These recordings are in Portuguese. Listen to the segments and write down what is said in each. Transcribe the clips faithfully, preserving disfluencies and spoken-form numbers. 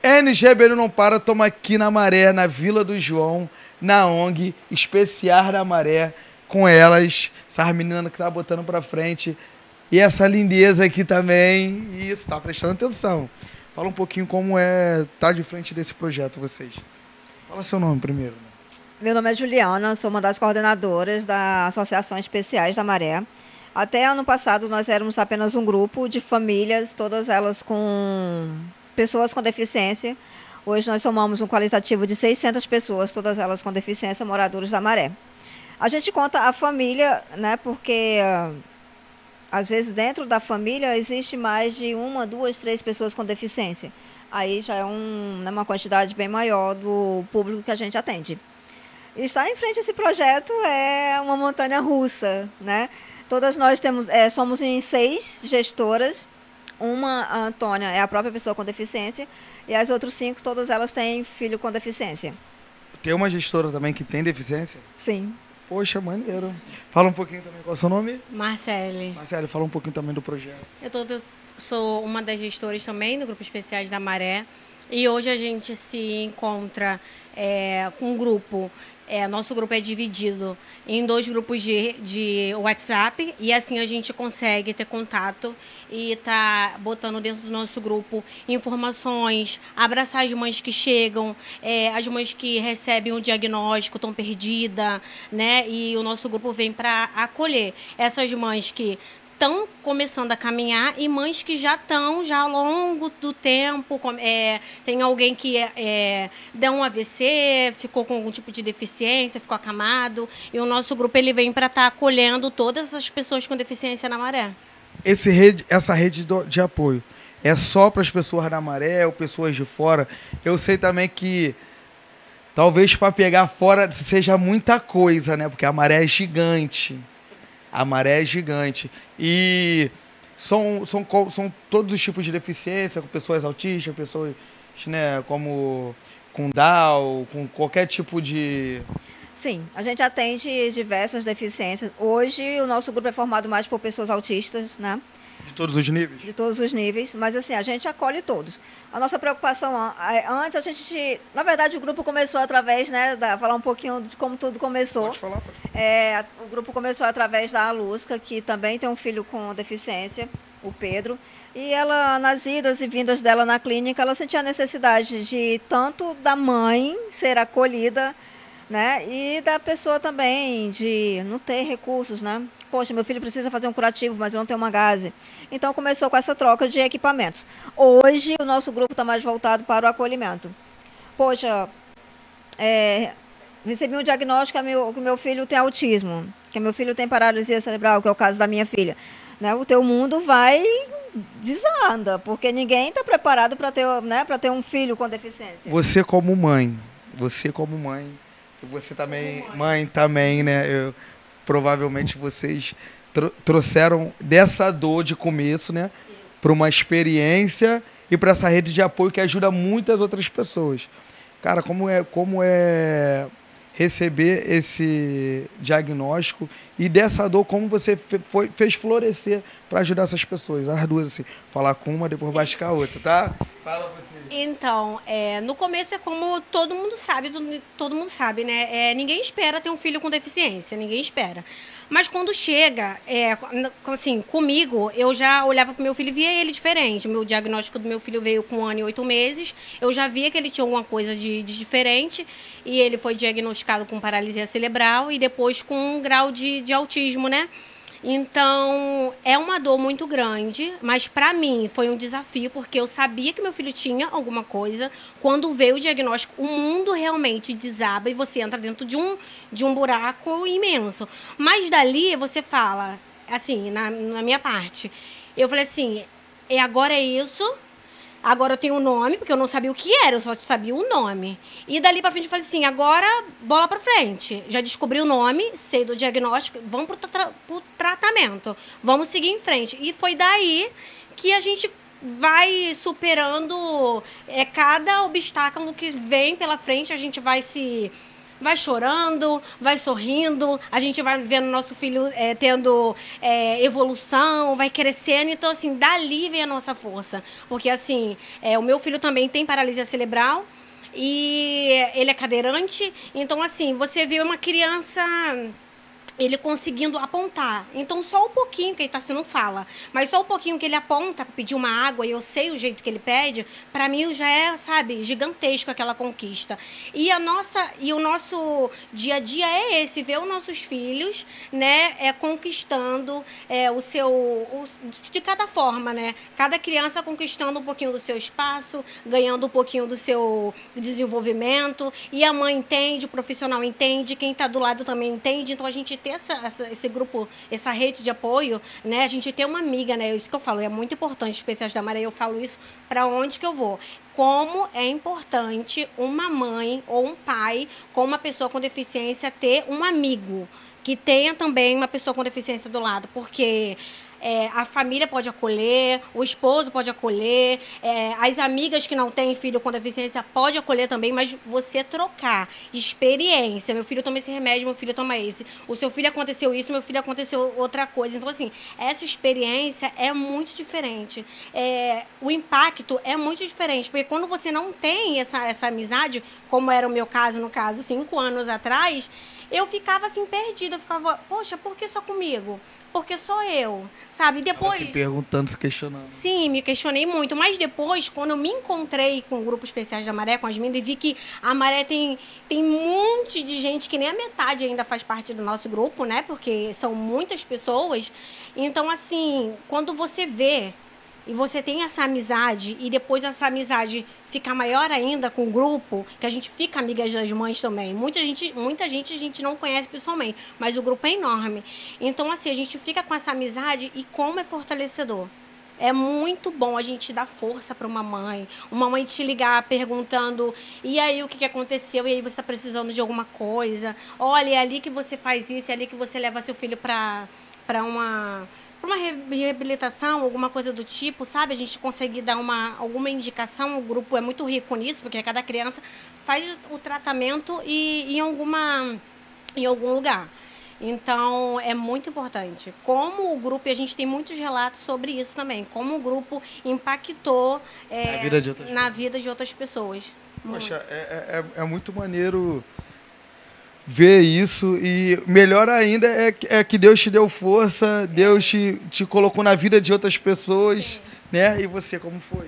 N G Rebelo Não Para, estamos aqui na Maré, na Vila do João, na O N G, Especiar da Maré, com elas, essas meninas que tá botando pra frente, e essa lindeza aqui também, e isso, tá prestando atenção. Fala um pouquinho como é tá de frente desse projeto, vocês. Fala seu nome primeiro. Meu nome é Juliana, sou uma das coordenadoras da Associação Especiais da Maré. Até ano passado nós éramos apenas um grupo de famílias, todas elas com pessoas com deficiência. Hoje nós somamos um qualitativo de seiscentas pessoas, todas elas com deficiência, moradores da Maré. A gente conta a família, né, porque às vezes dentro da família existe mais de uma, duas, três pessoas com deficiência. Aí já é um, né, uma quantidade bem maior do público que a gente atende. E estar em frente a esse projeto é uma montanha russa, né? Todas nós temos, é, somos em seis gestoras. Uma, a Antônia, é a própria pessoa com deficiência, e as outras cinco, todas elas têm filho com deficiência. Tem uma gestora também que tem deficiência? Sim. Poxa, maneiro. Fala um pouquinho também, qual é o seu nome? Marcele. Marcele, fala um pouquinho também do projeto. Eu tô, eu sou uma das gestoras também do Grupo Especiais da Maré, e hoje a gente se encontra é, com um grupo. É, nosso grupo é dividido em dois grupos de, de WhatsApp, e assim a gente consegue ter contato e tá botando dentro do nosso grupo informações, abraçar as mães que chegam, é, as mães que recebem o diagnóstico, estão perdidas, né? E o nosso grupo vem para acolher essas mães que estão começando a caminhar e mães que já estão, já ao longo do tempo, é, tem alguém que é, é, deu um A V C, ficou com algum tipo de deficiência, ficou acamado, e o nosso grupo ele vem para estar tá acolhendo todas essas pessoas com deficiência na Maré. Esse rede, essa rede de apoio é só para as pessoas da Maré ou pessoas de fora? Eu sei também que talvez para pegar fora seja muita coisa, né? Porque a Maré é gigante. A Maré é gigante. E são, são, são todos os tipos de deficiência, com pessoas autistas, pessoas, né, como com Down, com qualquer tipo de... Sim, a gente atende diversas deficiências. Hoje o nosso grupo é formado mais por pessoas autistas, né? De todos os níveis? De todos os níveis, mas assim, a gente acolhe todos. A nossa preocupação, antes a gente, na verdade o grupo começou através, né, da, falar um pouquinho de como tudo começou. Pode falar, pode falar. É, o grupo começou através da Alusca, que também tem um filho com deficiência, o Pedro, e ela, nas idas e vindas dela na clínica, ela sentia a necessidade de tanto da mãe ser acolhida, né, e da pessoa também de não ter recursos, né? Poxa, meu filho precisa fazer um curativo, mas eu não tenho uma gase. Então começou com essa troca de equipamentos. Hoje o nosso grupo está mais voltado para o acolhimento. Poxa, é, recebi um diagnóstico que meu, que meu filho tem autismo, que meu filho tem paralisia cerebral, que é o caso da minha filha. Né? O teu mundo vai desanda, porque ninguém está preparado para ter, né, para ter um filho com deficiência. Você como mãe, você como mãe, você também, mãe. mãe também, né? Eu, provavelmente vocês tro trouxeram dessa dor de começo, né, para uma experiência e para essa rede de apoio que ajuda muitas outras pessoas. Cara, como é, como é receber esse diagnóstico e dessa dor, como você fe foi, fez florescer para ajudar essas pessoas? As duas, assim, falar com uma, depois baixar com a outra, tá? Fala você. Então, é, no começo é como todo mundo sabe, todo, todo mundo sabe, né? É, ninguém espera ter um filho com deficiência, ninguém espera. Mas quando chega, é, assim, comigo, eu já olhava para o meu filho e via ele diferente. O meu diagnóstico do meu filho veio com um ano e oito meses. Eu já via que ele tinha alguma coisa de, de diferente. E ele foi diagnosticado com paralisia cerebral e depois com um grau de, de autismo, né? Então, é uma dor muito grande, mas para mim foi um desafio, porque eu sabia que meu filho tinha alguma coisa. Quando veio o diagnóstico, o mundo realmente desaba e você entra dentro de um, de um buraco imenso. Mas dali você fala, assim, na, na minha parte, eu falei assim, e agora é isso... Agora eu tenho o nome, porque eu não sabia o que era, eu só sabia o nome. E dali pra frente eu falei assim, agora bola pra frente. Já descobri o nome, sei do diagnóstico, vamos pro, tra pro tratamento. Vamos seguir em frente. E foi daí que a gente vai superando é, cada obstáculo que vem pela frente, a gente vai se... vai chorando, vai sorrindo, a gente vai vendo nosso filho é, tendo é, evolução, vai crescendo. Então, assim, dali vem a nossa força. Porque, assim, é, o meu filho também tem paralisia cerebral e ele é cadeirante. Então, assim, você vê uma criança... ele conseguindo apontar. Então, só o pouquinho que ele está sendo fala, mas só o pouquinho que ele aponta para pedir uma água e eu sei o jeito que ele pede, para mim já é, sabe, gigantesco aquela conquista. E a nossa e o nosso dia a dia é esse, ver os nossos filhos, né, é conquistando é, o seu o, de cada forma, né? Cada criança conquistando um pouquinho do seu espaço, ganhando um pouquinho do seu desenvolvimento, e a mãe entende, o profissional entende, quem está do lado também entende. Então a gente ter essa, essa, esse grupo, essa rede de apoio, né? A gente ter uma amiga, né? Isso que eu falo, é muito importante, Especiais da Maré, eu falo isso para onde que eu vou. Como é importante uma mãe ou um pai com uma pessoa com deficiência ter um amigo que tenha também uma pessoa com deficiência do lado, porque... É, a família pode acolher, o esposo pode acolher, é, as amigas que não têm filho com deficiência pode acolher também, mas você trocar experiência. Meu filho toma esse remédio, meu filho toma esse. O seu filho aconteceu isso, meu filho aconteceu outra coisa. Então, assim, essa experiência é muito diferente. É, o impacto é muito diferente, porque quando você não tem essa, essa amizade, como era o meu caso, no caso, cinco anos atrás, eu ficava assim, perdida. Eu ficava, poxa, por que só comigo? Porque sou eu, sabe? Depois... se perguntando, se questionando. Sim, me questionei muito. Mas depois, quando eu me encontrei com o Grupo Especiais da Maré, com as meninas, e vi que a Maré tem, tem um monte de gente que nem a metade ainda faz parte do nosso grupo, né? Porque são muitas pessoas. Então, assim, quando você vê e você tem essa amizade, e depois essa amizade fica maior ainda com o grupo, que a gente fica amigas das mães também. Muita gente, muita gente a gente não conhece pessoalmente, mas o grupo é enorme. Então, assim, a gente fica com essa amizade e como é fortalecedor. É muito bom a gente dar força para uma mãe, uma mãe te ligar perguntando, e aí o que, que aconteceu, e aí você está precisando de alguma coisa. Olha, é ali que você faz isso, é ali que você leva seu filho para para uma... uma reabilitação, alguma coisa do tipo, sabe? A gente conseguir dar uma, alguma indicação, o grupo é muito rico nisso, porque cada criança faz o tratamento e, em, alguma, em algum lugar. Então, é muito importante. Como o grupo, e a gente tem muitos relatos sobre isso também, como o grupo impactou é, na, vida de outras, na vida de outras pessoas. Poxa, é, é, é muito maneiro ver isso, e melhor ainda é, é que Deus te deu força, Deus te, te colocou na vida de outras pessoas. Sim. Né? E você, como foi?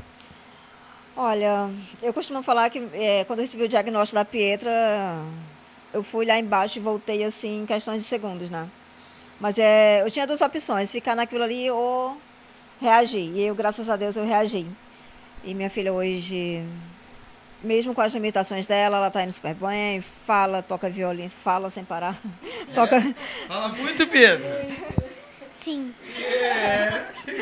Olha, eu costumo falar que é, quando eu recebi o diagnóstico da Pietra, eu fui lá embaixo e voltei assim em questões de segundos, né? Mas é, eu tinha duas opções, ficar naquilo ali ou reagir. E eu, graças a Deus, eu reagi. E minha filha hoje... mesmo com as limitações dela, ela está indo super bem, fala, toca violino, fala sem parar. É. Toca... Fala muito, Pedro. Sim. É.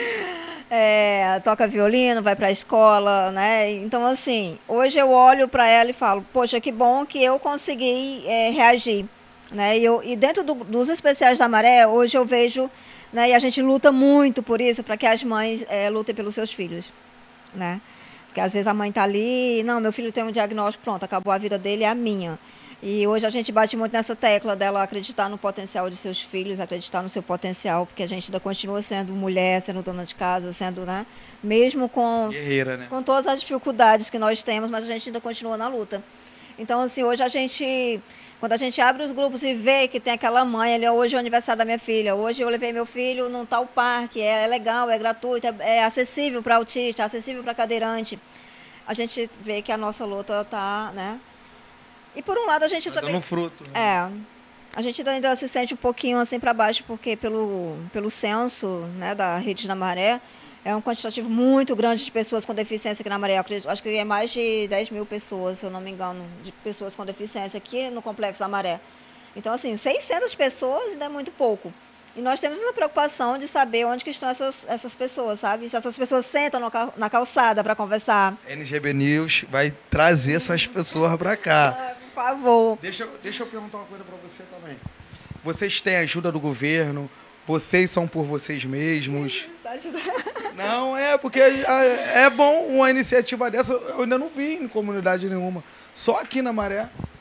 É, toca violino, vai para a escola, né? Então, assim, hoje eu olho para ela e falo, poxa, que bom que eu consegui é, reagir. Né? E, eu, e dentro do, dos Especiais da Maré, hoje eu vejo, né, e a gente luta muito por isso, para que as mães é, lutem pelos seus filhos, né? Porque às vezes a mãe está ali, não, meu filho tem um diagnóstico, pronto, acabou a vida dele, é a minha. E hoje a gente bate muito nessa tecla dela acreditar no potencial de seus filhos, acreditar no seu potencial, porque a gente ainda continua sendo mulher, sendo dona de casa, sendo, né, mesmo com, guerreira, né? com todas as dificuldades que nós temos, mas a gente ainda continua na luta. Então, assim, hoje a gente, quando a gente abre os grupos e vê que tem aquela mãe ali, hoje é o aniversário da minha filha, hoje eu levei meu filho num tal parque, é, é legal, é gratuito, é, é acessível para autista, é acessível para cadeirante, a gente vê que a nossa luta está, né? E por um lado a gente tá também... dando fruto. Né? É, a gente ainda se sente um pouquinho assim para baixo, porque pelo, pelo censo, né, da Rede da Maré, é um quantitativo muito grande de pessoas com deficiência aqui na Maré. Eu acredito, acho que é mais de dez mil pessoas, se eu não me engano, de pessoas com deficiência aqui no Complexo da Maré. Então, assim, seiscentas pessoas ainda é muito pouco. E nós temos essa preocupação de saber onde que estão essas, essas pessoas, sabe? Se essas pessoas sentam no, na calçada para conversar. N G B News vai trazer essas pessoas para cá. Ah, por favor. Deixa, deixa eu perguntar uma coisa para você também. Vocês têm ajuda do governo? Vocês são por vocês mesmos? Não, é porque é bom uma iniciativa dessa. Eu ainda não vi em comunidade nenhuma. Só aqui na Maré. Pois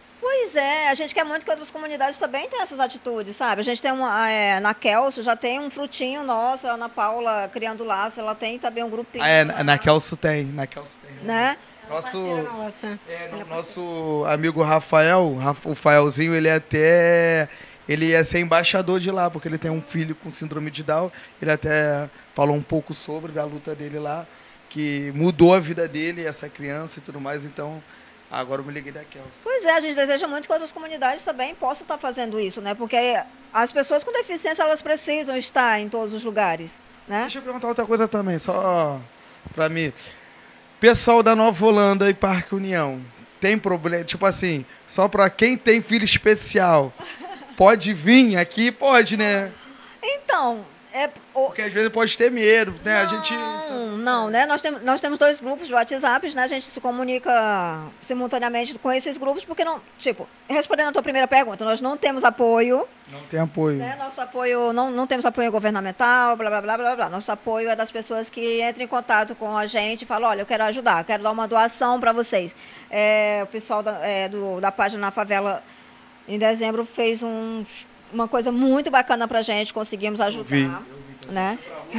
Pois é, a gente quer muito que outras comunidades também tenham essas atitudes, sabe? A gente tem uma, é, na Kelso já tem um frutinho nosso, a Ana Paula criando laço, ela tem também um grupinho. Ah, é, na Kelso tem, na Kelso tem. Né? Nosso, Nossa. é, no, nosso amigo Rafael, o Faelzinho, ele até ele ia ser embaixador de lá, porque ele tem um filho com síndrome de Down. Ele até falou um pouco sobre a luta dele lá, que mudou a vida dele, essa criança e tudo mais. Então, agora eu me liguei da Kelso. Pois é, a gente deseja muito que outras comunidades também possam estar fazendo isso, né? Porque as pessoas com deficiência, elas precisam estar em todos os lugares, né? Deixa eu perguntar outra coisa também, só pra mim. Pessoal da Nova Holanda e Parque União, tem problema? Tipo assim, só pra quem tem filho especial, pode vir aqui? Pode, né? Então, é... Porque às vezes pode ter medo, né? Não, a gente... não, né? Nós, tem, nós temos dois grupos de WhatsApp, né? A gente se comunica simultaneamente com esses grupos, porque não... Tipo, respondendo a tua primeira pergunta, nós não temos apoio. Não tem apoio. Né? Nosso apoio, não, não temos apoio governamental, blá, blá, blá, blá, blá. Nosso apoio é das pessoas que entram em contato com a gente e falam, olha, eu quero ajudar, quero dar uma doação para vocês. É, o pessoal da, é, do, da página Na Favela, em dezembro, fez um, uma coisa muito bacana pra gente, conseguimos ajudar. Eu vi. Né?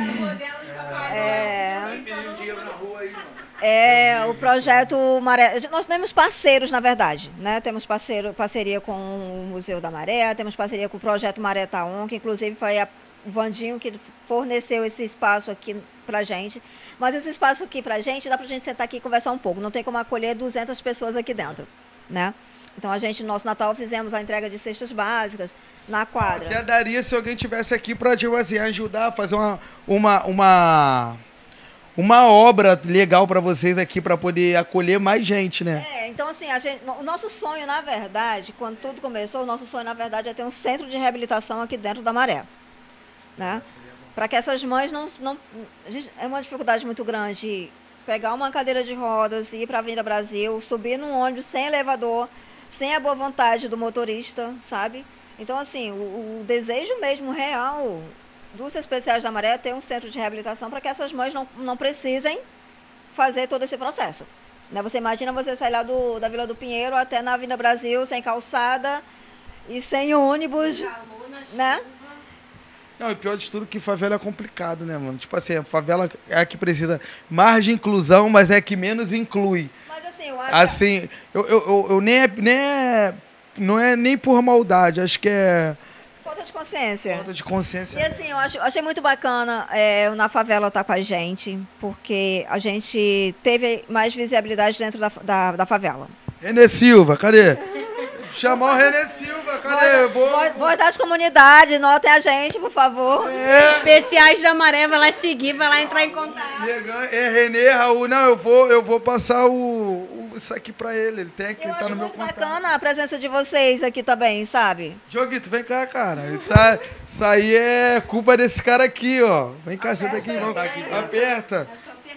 É, é o projeto Maré. Nós temos parceiros, na verdade, né? Temos parceiro, parceria com o Museu da Maré, temos parceria com o projeto Maré Taon, que inclusive foi a, o Vandinho que forneceu esse espaço aqui pra gente. Mas esse espaço aqui pra gente, dá pra gente sentar aqui e conversar um pouco. Não tem como acolher duzentas pessoas aqui dentro, né? Então, a gente, no nosso Natal, fizemos a entrega de cestas básicas na quadra. Até daria se alguém tivesse aqui para tipo assim, ajudar a fazer uma, uma, uma, uma obra legal para vocês aqui, para poder acolher mais gente, né? É, então, assim, a gente, o nosso sonho, na verdade, quando tudo começou, o nosso sonho, na verdade, é ter um centro de reabilitação aqui dentro da Maré. Né? Para que essas mães não... não a gente, é uma dificuldade muito grande pegar uma cadeira de rodas, ir para a Avenida Brasil, subir num ônibus sem elevador, sem a boa vontade do motorista, sabe? Então, assim, o, o desejo mesmo real dos especiais da Maré é ter um centro de reabilitação para que essas mães não, não precisem fazer todo esse processo. Né? Você imagina você sair lá do, da Vila do Pinheiro até na Avenida Brasil, sem calçada e sem ônibus, né? Não, e pior de tudo que favela é complicado, né, mano? Tipo assim, a favela é a que precisa mais de inclusão, mas é a que menos inclui. Eu acho assim, eu, eu, eu, eu nem, é, nem é, não é nem por maldade, acho que é... Falta de consciência. Falta de consciência. E assim, eu acho, achei muito bacana é, o Na Favela estar com a gente, porque a gente teve mais visibilidade dentro da, da, da favela. Renê Silva, cadê? Chamar o Renê Silva, cadê? Vou, vou, vou das comunidades, notem a gente, por favor. É. Especiais da Maré, vai lá seguir, vai lá entrar em contato. É Renê, Raul, não, eu vou, eu vou passar o, o, isso aqui pra ele, ele tem que eu ele tá acho no meu muito contato. Bacana a presença de vocês aqui também, sabe? Joguito, vem cá, cara. Isso aí, isso aí é culpa desse cara aqui, ó. Vem cá, senta aqui, vamos. Aperta.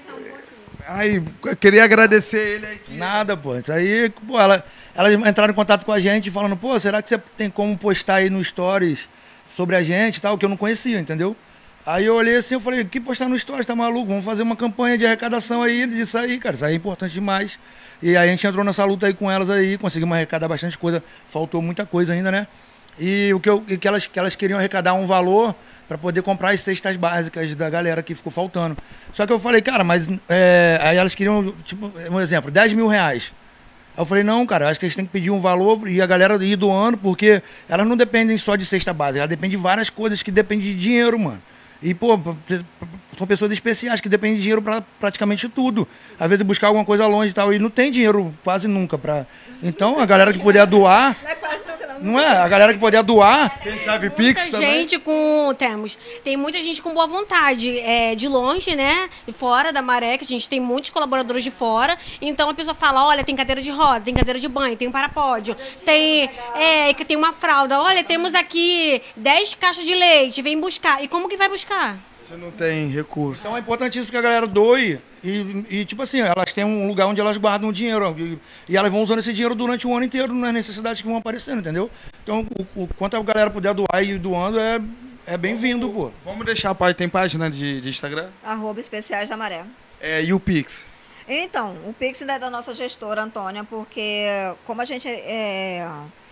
Ai, eu queria agradecer ele aqui. Nada, pô. Isso aí, pô, ela, elas entraram em contato com a gente falando, pô, será que você tem como postar aí no Stories sobre a gente e tal, que eu não conhecia, entendeu? Aí eu olhei assim, eu falei, que postar no Stories, tá maluco? Vamos fazer uma campanha de arrecadação aí disso aí, cara. Isso aí é importante demais. E aí a gente entrou nessa luta aí com elas aí, conseguimos arrecadar bastante coisa. Faltou muita coisa ainda, né? E o que, eu, que, elas, que elas queriam arrecadar um valor para poder comprar as cestas básicas da galera que ficou faltando. Só que eu falei, cara, mas é, aí elas queriam, tipo, um exemplo, dez mil reais. Aí eu falei, não, cara, acho que eles têm que pedir um valor e a galera ir doando, porque elas não dependem só de cesta básica, elas dependem de várias coisas que dependem de dinheiro, mano. E, pô, são pessoas especiais que dependem de dinheiro para praticamente tudo. Às vezes buscar alguma coisa longe e tal, e não tem dinheiro quase nunca para. Então, a galera que puder doar. Não é quase nunca, não. Não é? A galera que puder doar. Tem chave Muita Pix também? gente com... Temos. Tem muita gente com boa vontade. É, de longe, né? De fora da Maré, que a gente tem muitos colaboradores de fora. Então a pessoa fala, olha, tem cadeira de roda, tem cadeira de banho, tem um parapódio, tem, é, tem uma fralda. Olha, temos aqui dez caixas de leite, vem buscar. E como que vai buscar? Você não tem recurso. Então é importantíssimo que a galera doe e, e, tipo assim, elas têm um lugar onde elas guardam o dinheiro e, e elas vão usando esse dinheiro durante o ano inteiro nas necessidades que vão aparecendo, entendeu? Então, o, o quanto a galera puder doar e ir doando é, é bem-vindo, pô. Vamos deixar a página, tem página de, de Instagram? Arroba Especiais da Maré. É, e o Pix? Então, o Pix é da nossa gestora, Antônia, porque como a gente é,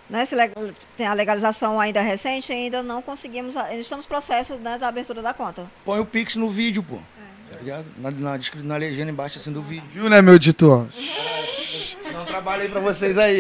né, se leg- tem a legalização ainda recente, ainda não conseguimos, a- ainda estamos no processo, né, da abertura da conta. Põe o Pix no vídeo, pô. Tá ligado? Na, na, descri- na legenda embaixo assim do vídeo. Viu, né, meu editor? Não trabalho aí pra vocês aí.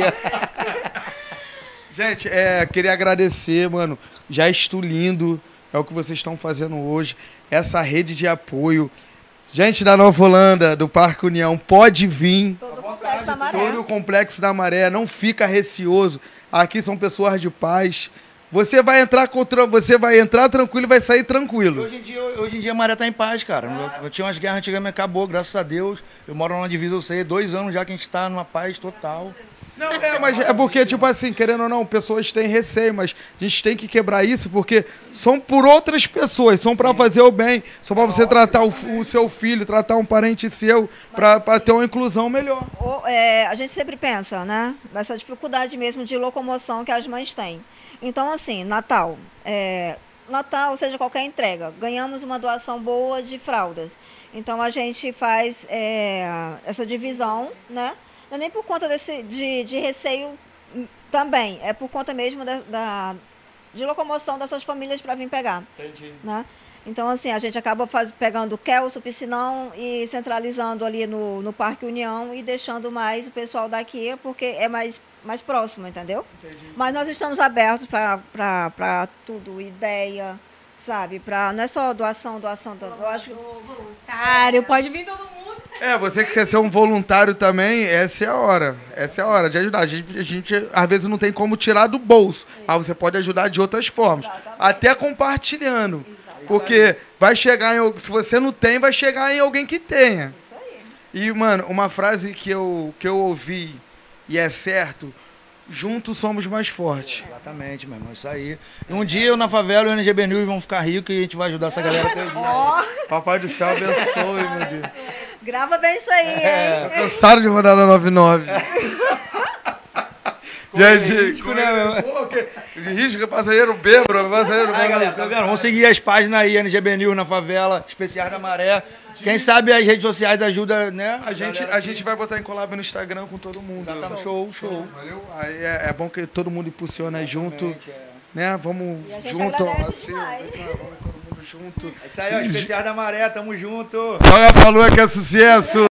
Gente, é, queria agradecer, mano. Gesto lindo é o que vocês estão fazendo hoje. Essa rede de apoio. Gente da Nova Holanda, do Parque União, pode vir. Todo o complexo da Maré. Todo o Complexo da Maré, não fica receoso. Aqui são pessoas de paz. Você vai entrar contra, você vai entrar tranquilo e vai sair tranquilo. Hoje em dia, hoje em dia a Maré tá em paz, cara. Eu, eu tinha umas guerras antigamente, acabou, graças a Deus. Eu moro lá na divisa, eu sei, dois anos já que a gente tá numa paz total. Não, é, mas é porque, tipo assim, querendo ou não, pessoas têm receio, mas a gente tem que quebrar isso porque são por outras pessoas, são pra fazer o bem, são pra você tratar o, o seu filho, tratar um parente seu, pra, pra ter uma inclusão melhor. O- é, a gente sempre pensa, né, nessa dificuldade mesmo de locomoção que as mães têm. Então, assim, Natal, é, Natal, ou seja, qualquer entrega, ganhamos uma doação boa de fraldas. Então, a gente faz é, essa divisão, né, não é nem por conta desse, de, de receio hum, também, é por conta mesmo da, da- de locomoção dessas famílias para vir pegar. Entendi. Né? Então, assim, a gente acaba faz, pegando o Kelso, o Piscinão e centralizando ali no, no Parque União e deixando mais o pessoal daqui, porque é mais, mais próximo, entendeu? Entendi. Mas nós estamos abertos para tudo, ideia, sabe? Pra, não é só doação, doação, doação. Eu acho que Voluntário, pode vir todo mundo. É, você que quer ser um voluntário também, essa é a hora. Essa é a hora de ajudar. A gente, a gente, às vezes, não tem como tirar do bolso. Mas você pode ajudar de outras formas. Exatamente. Até compartilhando. Porque vai chegar em... Se você não tem, vai chegar em alguém que tenha. isso aí. E, mano, uma frase que eu, que eu ouvi, e é certo, juntos somos mais fortes. Exatamente, meu irmão, isso aí. E um dia eu na favela e o N G B News vão ficar ricos e a gente vai ajudar essa galera até o dia. Ó, Papai do céu abençoe, meu Deus. grava bem isso aí, hein? Cansaram de rodar na noventa e nove. Gente, risco, né, meu? Pô, que- de risco, passageiro bêbado, passageiro Aí, galera, tá vendo? Vamos seguir as páginas aí, N G B News na favela, Especiais da Maré. Quem sabe as redes sociais ajudam, né? A gente, a gente vai botar em collab no Instagram com todo mundo. Tá no show, show. Valeu? Aí é, é bom que todo mundo impulsiona junto, Exatamente, é. né? Vamos E a gente junto. agradece assim, demais. né? Vamos todo mundo junto. É isso aí, ó, Especiais da Maré, tamo junto. Joga pra lua que é sucesso!